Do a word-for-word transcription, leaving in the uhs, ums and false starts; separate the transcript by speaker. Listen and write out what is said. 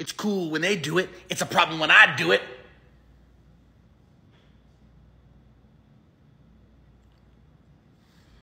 Speaker 1: It's cool when they do it. It's a problem when I do it.